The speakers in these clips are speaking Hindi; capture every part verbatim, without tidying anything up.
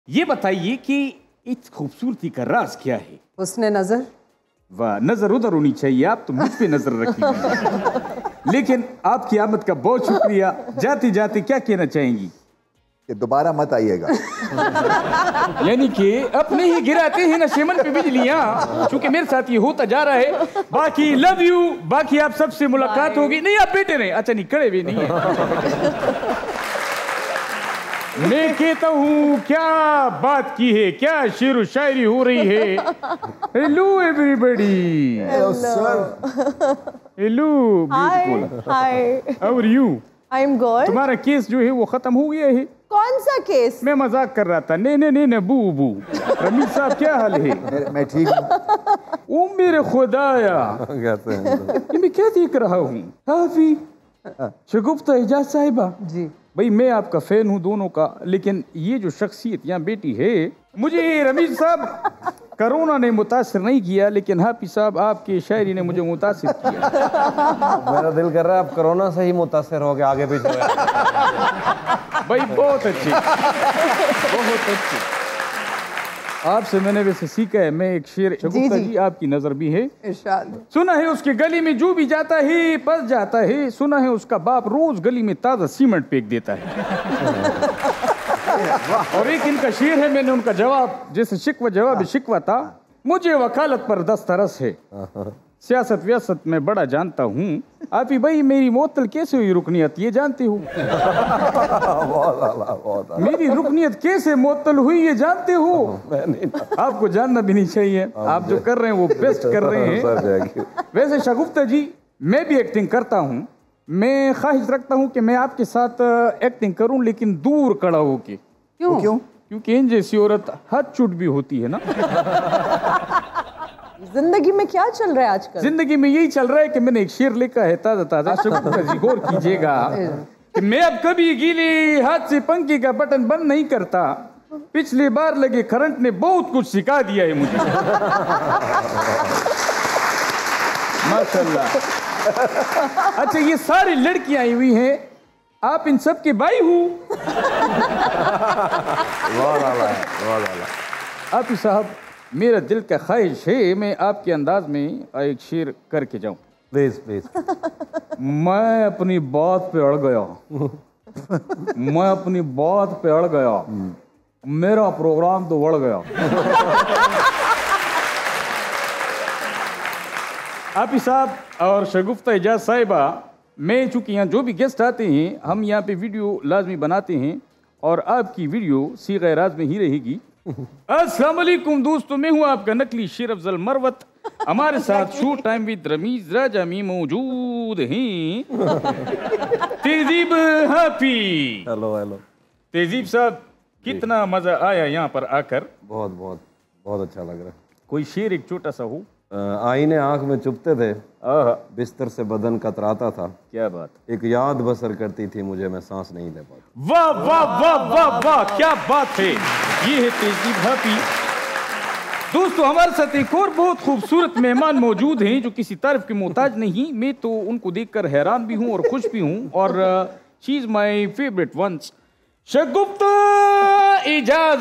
ये बताइए कि इस खूबसूरती का राज क्या है? उसने नजर। वाह, नजर उधर होनी चाहिए, आप तो मुझ पे नजर रखिए। लेकिन आपकी आमद का बहुत शुक्रिया। जाते जाते क्या कहना चाहेंगी? कि दोबारा मत आइएगा। यानी कि अपने ही गिराते हैं नशेमन पे बिजलियां, क्योंकि मेरे साथ ये होता जा रहा है। बाकी लव यू, बाकी आप सबसे मुलाकात होगी। नहीं, आप बैठे रहे। अच्छा, नहीं, खड़े भी नहीं है। मैं कहता हूँ क्या बात की है, क्या शेर व शायरी हो रही है। Hello everybody. Hello sir. Hello beautiful. Hi. How are you? I am good. तुम्हारा केस जो है वो खत्म हो गया है। कौन सा केस? मैं मजाक कर रहा था। नहीं नहीं नहीं नहीं बू बू। रमीज साहब क्या हाल है? मैं ठीक हूँ। ओ मेरे खुदाया, ये मैं क्या देख रहा हूँ? हाफी शगुफ्ता एजाज साहिबा जी। भाई, मैं आपका फैन हूँ दोनों का, लेकिन ये जो शख्सियत यहाँ बेटी है, मुझे रमीज साहब कोरोना ने मुतासिर नहीं किया, लेकिन हाफी साहब आपकी शायरी ने मुझे मुतासिर किया। मेरा दिल कर रहा है आप कोरोना से ही मुतासिर हो गए आगे पीछे। भाई बहुत अच्छे, बहुत अच्छे। आपसे मैंने वैसे सीखा है। मैं एक शेर शगुफ्ता जी, आपकी नजर भी है। इरशाद। सुना है उसके गली में जो भी जाता है फंस जाता है। सुना है उसका बाप रोज गली में ताजा सीमेंट फेंक देता है। और एक इनका शेर है, मैंने उनका जवाब, जैसे शिकवा जवाब शिकवा था, मुझे वकालत पर दस्तरस है, सियासत व्यासत में बड़ा जानता हूँ। आप ही भाई मेरी मोतल कैसे हुई रुकनियत ये जानते हो? मेरी रुकनियत कैसे मोतल हुई ये जानते हो? आपको जानना भी नहीं चाहिए। आप जो कर रहे हैं वो बेस्ट कर रहे हैं। वैसे शगुफ्ता जी, मैं भी एक्टिंग करता हूँ। मैं ख्वाहिश रखता हूँ कि मैं आपके साथ एक्टिंग करूँ, लेकिन दूर खड़ा होके। क्यों? क्यों? क्योंकि इन जैसी औरत हाथ चुट भी होती है ना। जिंदगी में क्या चल रहा है आजकल? जिंदगी में यही चल रहा है कि मैंने एक शेर लिखा है ताजा ताजा। शगुफ्ता जी गौर कीजिएगा कि मैं अब कभी गीली हाथ से पंखे का बटन बंद नहीं करता। पिछली बार लगे करंट ने बहुत कुछ सिखा दिया है मुझे। माशाल्लाह। अच्छा, ये सारी लड़कियां आई हुई हैं, आप इन सब के भाई हो? आप ही साहब, मेरा दिल का ख्वाहिश है मैं आपके अंदाज में एक शेर करके जाऊं। Please please. मैं अपनी बात पे अड़ गया। मैं अपनी बात पे अड़ गया, मेरा प्रोग्राम तो बढ़ गया। आप ही साहब और शगुफ्ता एजाज साहिबा, मैं चूंकि यहाँ जो भी गेस्ट आते हैं हम यहाँ पे वीडियो लाजमी बनाते हैं, और आपकी वीडियो सीग़े राज में ही रहेगी। अस्सलाम वालेकुम दोस्तों, मैं हूँ आपका नकली शेर अफजल मरवत। हमारे साथ show time with Rameez Raja में मौजूद हैं तेजीब हाफी। हेलो हेलो तेजीब साहब, कितना मजा आया यहाँ पर आकर? बहुत बहुत बहुत अच्छा लग रहा है। कोई शेर एक छोटा सा हो। आईने आंख में चुभते थे, आहा, बिस्तर से बदन कतराता था, क्या बात। एक याद बसर करती थी मुझे, मैं सांस नहीं ले पाता। वाह वाह वाह वाह वाह, क्या बात है। ये है तेजीब हाफी। दोस्तों, हमारे साथ एक और बहुत खूबसूरत मेहमान मौजूद हैं जो किसी तारीफ के मोहताज नहीं। मैं तो उनको देखकर हैरान भी हूँ और खुश भी हूँ, और she is my favourite ones, Shagufta Ejaz.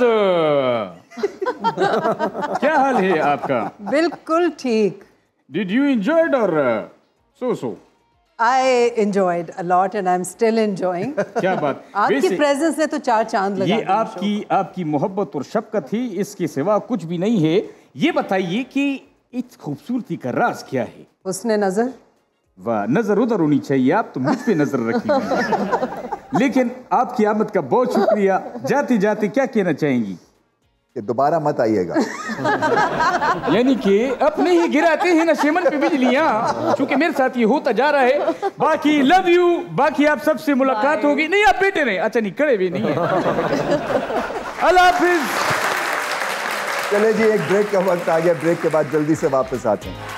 क्या हाल है आपका? बिल्कुल ठीक। Did you enjoy it or uh, so so? I enjoyed a lot and I'm still enjoying. क्या बात। आपकी प्रेजेंस ने तो चार चांद लगा ये आपकी आपकी मोहब्बत और शफकत ही, इसके सिवा कुछ भी नहीं है। ये बताइए कि इस खूबसूरती का राज क्या है? उसने नजर। वाह, नजर उधर होनी चाहिए, आप तो मुझ पे नजर रखिए। लेकिन आपकी आमद का बहुत शुक्रिया। जाते जाते क्या कहना चाहेंगी? कि दोबारा मत आइएगा। यानी कि अपने ही गिराते हैं नशेमन पे बिजलियां, क्योंकि मेरे साथ ये होता जा रहा है। बाकी लव यू, बाकी आप सबसे मुलाकात होगी। नहीं, आप बैठे रहे। अच्छा, नहीं, खड़े भी नहीं है। अल्लाह हाफिज। चले जी, एक ब्रेक का वक्त आ गया। ब्रेक के बाद जल्दी से वापस आते हैं।